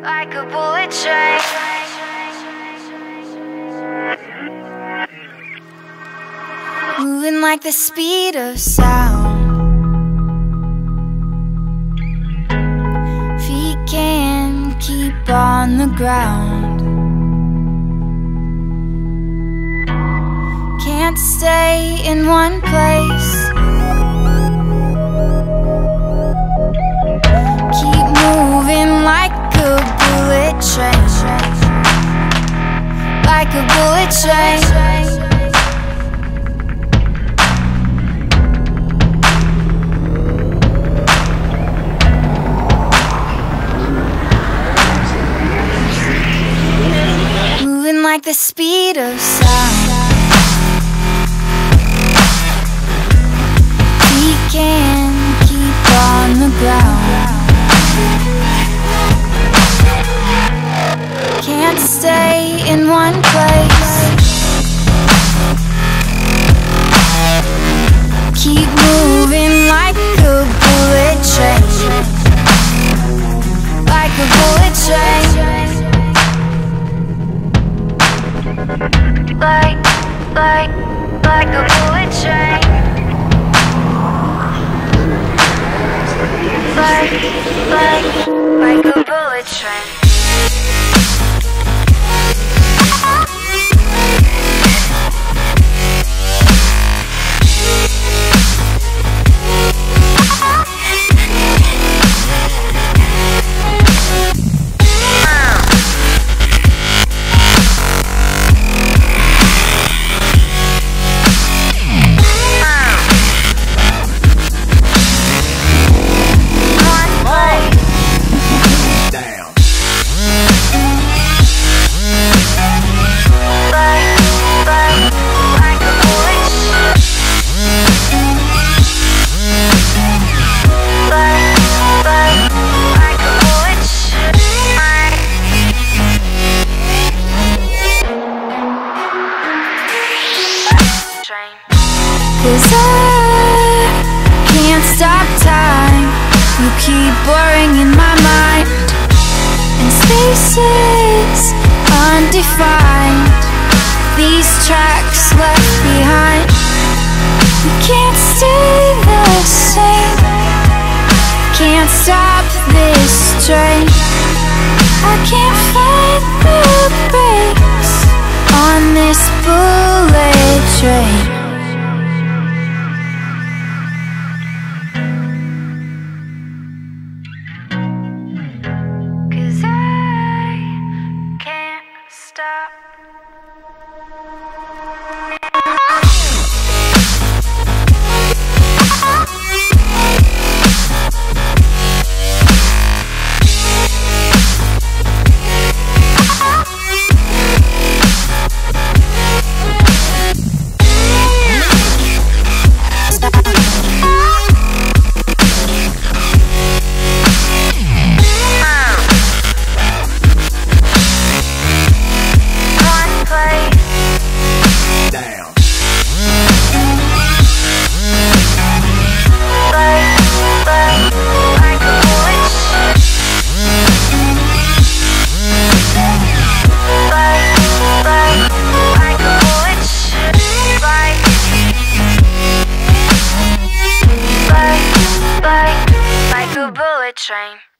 like a bullet train. Moving like the speed of sound. Feet can't keep on the ground. Can't stay in one place. Keep moving like a bullet train. Like a bullet train. Like the speed of sound. We can keep on the ground. Can't stay in one place. Keep moving like a bullet train. Like a bullet train. Like a bullet train. Like a bullet train. Cause I can't stop time. You keep blurring in my mind, and spaces undefined. These tracks left behind. We can't stay the same. Can't stop this train. I can't find the brakes on this bullet train. Stop. Like a bullet train.